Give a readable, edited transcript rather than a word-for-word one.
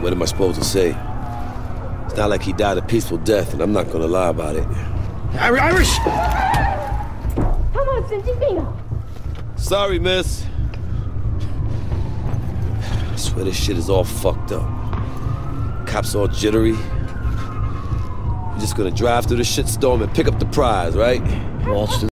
What am I supposed to say? It's not like he died a peaceful death, and I'm not gonna lie about it. Irish! Sorry, miss. I swear this shit is all fucked up. Cops all jittery. You're just gonna drive through the shitstorm and pick up the prize, right? Waltz